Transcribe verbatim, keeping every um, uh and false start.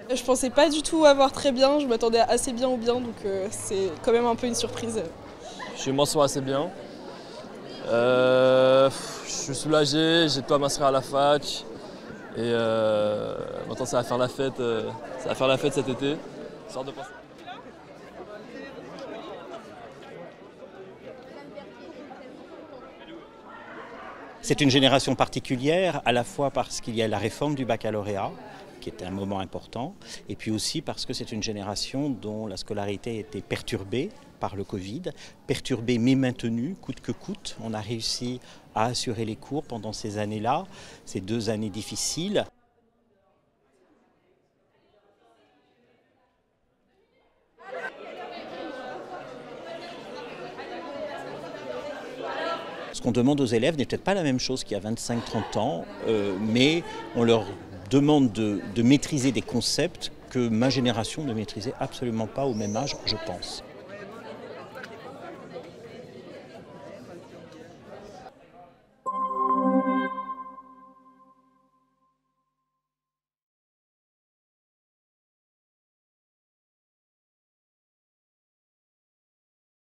Je pensais pas du tout avoir très bien, je m'attendais à assez bien ou bien, donc euh, c'est quand même un peu une surprise. Je m'en sors assez bien. Euh, je suis soulagé, j'ai de quoi m'inscrire à la fac. Et euh, maintenant ça va faire la fête, euh, ça va faire la fête cet été. Sorte de penser. C'est une génération particulière, à la fois parce qu'il y a la réforme du baccalauréat, qui est un moment important, et puis aussi parce que c'est une génération dont la scolarité a été perturbée par le Covid, perturbée mais maintenue, coûte que coûte. On a réussi à assurer les cours pendant ces années-là, ces deux années difficiles. Ce qu'on demande aux élèves n'est peut-être pas la même chose qu'il y a vingt-cinq trente ans, euh, mais on leur demande de, de maîtriser des concepts que ma génération ne maîtrisait absolument pas au même âge, je pense.